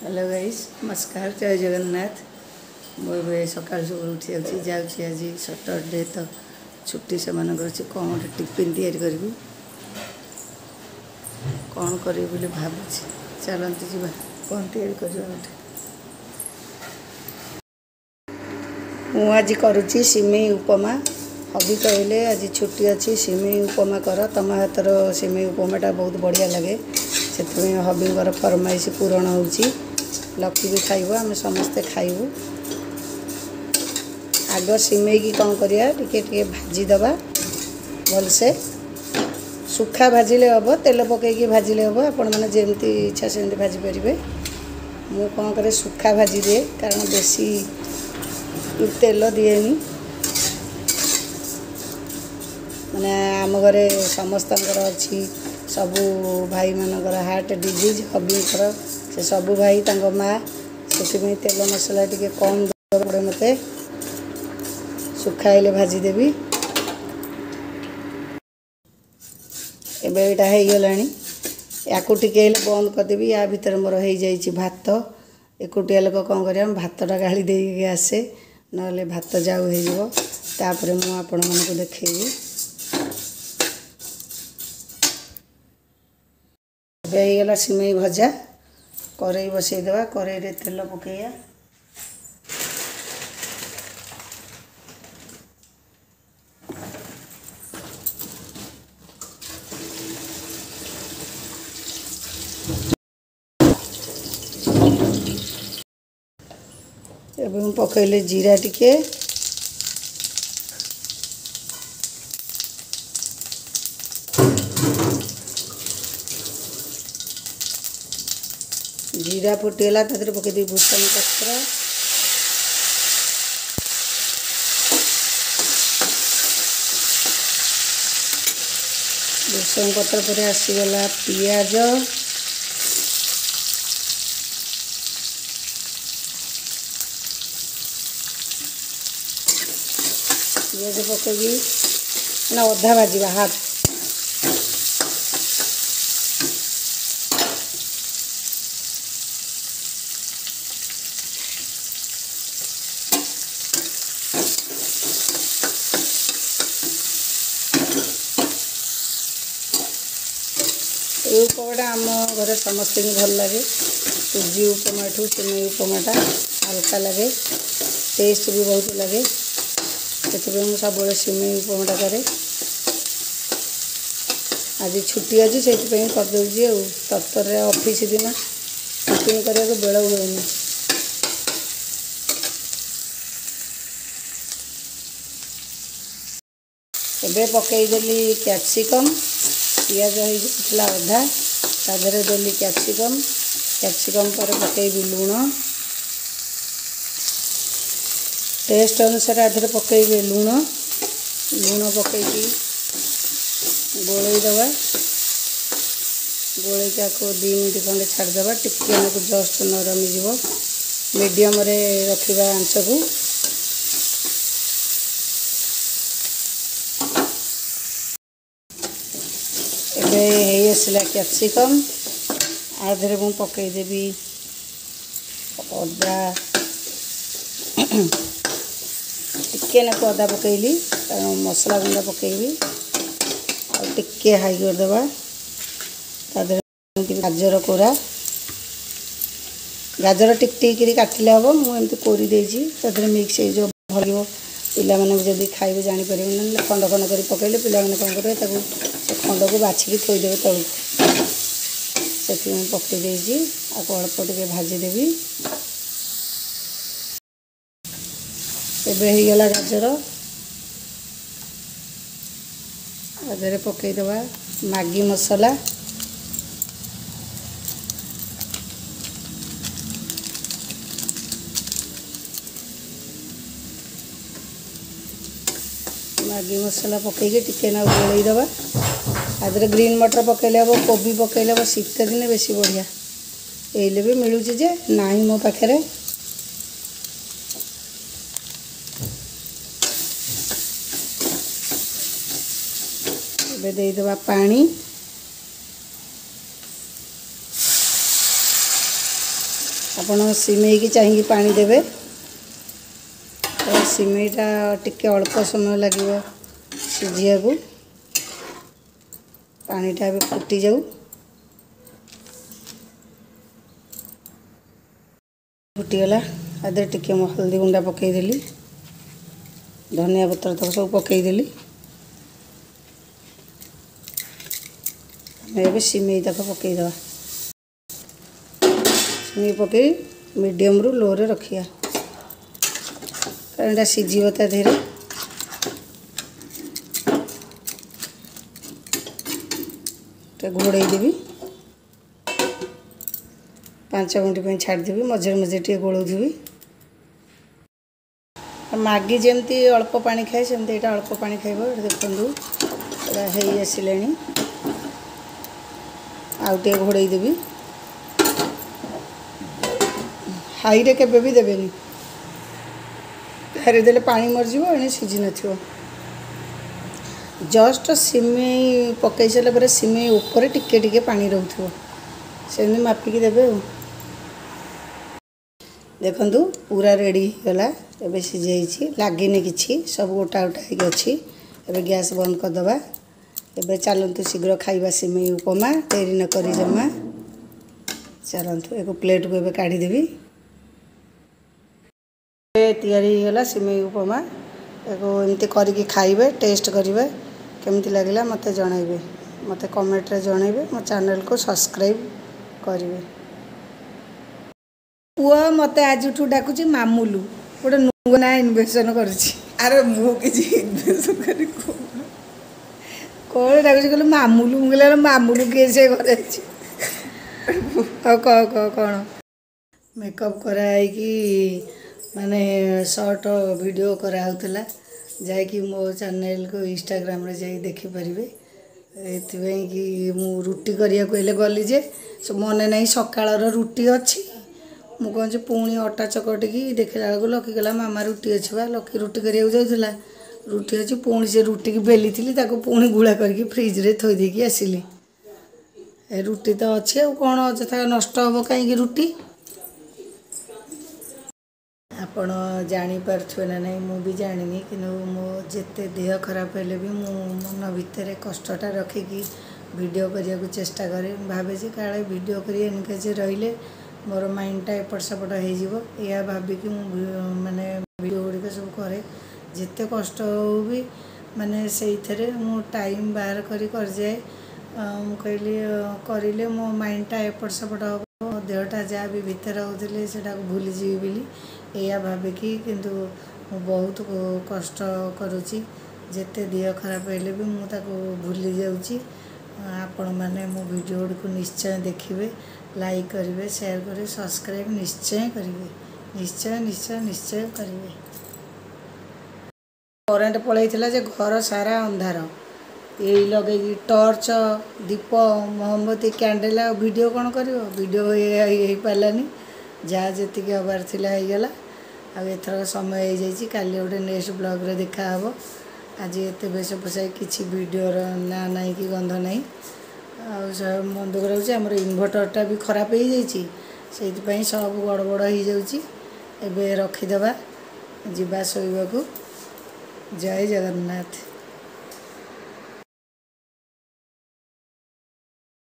Hello guys, नमस्कार, जय जगन्नाथ। मुझे सकाल सब उठी जाऊँगी आज सटरडे तो छुट्टी से अच्छी कौन गोटे टिफिन तैयारी करी कौन करी भावुँ। चलती जा कौन तैयारी कर आज करुच्ची सिमेई उपमा। हबी कहले आज छुट्टी अच्छी सिमेई उपमा कर। तुम हाथर सिमेई उपमाटा बहुत बढ़िया लगे से हबींर फरमाइश पूरण हो। लकी भी खाइब, आम समस्ते खाइबू। आग सिमेई की कौन करिया टिके भाजीदबा भलसे। सुखा भाजिले हम, तेल पकईकि भाजिले हम। आपण मैंने जमती इच्छा सेमती भाजी पारे। मु कौन करे सुखा भाजी दिए कारण बेसी तेल दिएनी। मैंने आम घरे समस्त अच्छी सबू भाई मानकर हार्ट डिजीज हबींर से सबू भाई तांको माँ से तेल मसला टी कम पड़े मत सुखाइले भाजीदेवी। एबे होगला या बंद करदेवी। या भितर मोर हो जाइए भात। एकुटिया लोक कौन कर भातटा गाड़ी दे आसे ना भात जाऊ हो। मुझे आपण मानक देखी होगला सिमेई भजा। कड़ई बसईदे, कड़ई तेल पकईया। एवं पकईले जीरा टिके, जीरा फुटीगला तादर पकईदी भूषण पत्र। भूषण पत्र पर आसीगला पियाज, पियाज पकईकी ना अधा भाजवा हाफ। ये उपमाटा आम घर समस्त भल लगे। सूजी उपमा ठू सिमेई उपमाटा हल्का लगे, टेस्ट भी बहुत लगे। से सब सिमेई उपमाटा करे। आज छुट्टी अच्छी से करदे तत्तर ऑफिस दिन टिफिन करने बेल हुए। एबे पकईदेली कैप्सिकम। पियाज हो अधा तादर देली कैप्सिकम। कैप्सिकम पर पकईबी लुण, टेस्ट अनुसार आधे पकईबे लुण। लुण पकईकी गोलईदबा। गोलैका को 2 मिनट खंडे छाड़दबा। टिके जस्ट नरमी जीव। मीडियम रे रखिबा आंच को। एसला कैप्सिकम आधे मुझे पकईदेवी अदा। टिके नाकु अदा पकईली कारण मसला गुंडा पकईबी। टिके हाई करदे गाजर कोरा। गाजर टिक टिक काटिले हम। मुझे कोरी देर मिक्स हो भल पिला मैंने जब खाइबे जापर ना खंड खंड कर पकड़े पिला मैंने कौन करेंगे से खंड को बाछिकी थोदेवे तलू से पकई देजी। अल्प टे भाजीदेवी। एबे होगला गाजर आधे पकईदबा मैगी मसला। मैगी मसला पकईके टिके ना गोलईदबा। आधे ग्रीन मटर पकईले हम, कोबी पकईले हम। शीत दिन बेसी बढ़िया एले भी मिलूँ जे ना मो पाखे। देदेबा पानी। आपण सिमेई की चाहिए पानी देवे तो सिमेईटा टिके अल्प समय लगे सिझिया को पानीटा भी फुटी जाऊ फुटीगला आदे टिके हल्दी गुंडा पकईदेली धनिया पत्र तक सब पकईदेली आम सिमेई तक पकईदे सिमेई पकई मीडियम रु लो रे रखिया कारण सीझीब ता धीरे घोड़े देवी 5 मिनट छाड़देवी मझे मझे टे गोलौथी मैगी जमती अल्प पानी खाए सेमती यहाँ अल्प पानी खाइब देखु हो आसिले आउटे घोड़े देवी हाई रे केबे भी देवेनी हारिदेले पानी मरजिव एने सीझी नथिव जस्ट सिमेई पकई सारे सिमेई ऊपर टिके टिके पानी रोथो से मापिकी देवे देखंतु पूरा रेडी गला एबे सिझे लगिनी किछि सब गोटा गोटा हो अच्छी एबे गैस बंद करदे एबे चलतु शीघ्र खाइबा सिमेई उपमा डेरी न करी जमा चलतु एक प्लेट को एबे काढ़ी देवी तैयारी गला सिमेई उपमा एको एमती करके खाइबे टेस्ट करिवे केमती लागला मते जणाइबे मते कमेंट रे जणाइबे मो चैनल को सब्सक्राइब करिवे पुआ मते आजुठू डाकुची मामुलू गोटे नुआ ना इन्वेस्टन करुची अरे मु किछि इन्वेस्ट करी को कौन डाकुची कहले मामुलू मुगले मामुलू के से करे छी आ कौन मेकअप कराई कि माने शॉर्ट वीडियो करा होतला जाय कि मो चैनल को इंस्टाग्राम रे जाई देखि परिबे एथिबे कि मु रुटी करिया कहले गली जे मने नहीं सकाळर रुटी अछि मु कहूँ पुणी अटा चकटिकी देखला बेलू लकी गला मामा रुटी अच्छी बा लकी रुटी करिया जाऊला रुटी अच्छी पुणी से रुटी की बेली थी पुणी गुड़ा करके फ्रिज रे थोई देकी आसिली रुटी तो अच्छी आ कौन अଯଥା नष्ट हम कहीं रुटी आपण जापारे ना नहीं मु भी जानी कि मो जिते देह खराब हेले भी मु मन भितर कष्टटा रखिकी वीडियो करने को चेष्टा करे भावे काले वीडियो कर एनगेज रहिले मोर माइंडटा एपट सेपट हो भाविकी माने वीडियो गुड़िक सब करे जिते कष्ट हो भी माने से मु टाइम बाहर कर जाए कहली करें मो माइंडटा एपट सेपट हम देहटा जहाँ भी भितर होते से भूली जी बोली या भाविकी किंतु बहुत कष्ट करुच्ची जिते देह खराब हेले भी मुझे भूली जाऊँगी आपण मैंने मो वीडियो गुड़िक निश्चय देखिए लाइक करेंगे शेयर करेंगे सब्सक्राइब निश्चय करेंगे निश्चय निश्चय निश्चय करेंगे करेन्ट पलैला जे घर सारा अंधार यही लगे टॉर्च दीप मोमबत्ती कैंडल वीडियो कौन कर वीडियो हो पारानी जहाँ जी हबार थी आथर समय हो जाए काली गोटे नेक्स्ट ब्लॉग रे देखा हे आज एत बेश पोषाक किसी वीडियोर ना ना कि गंध ना मन दुख लगे आमर इन्भर्टरटा भी खराब हो जाती सब गड़बड़ हो जाए रखीदे जीवा शोवा को जय जगन्नाथ।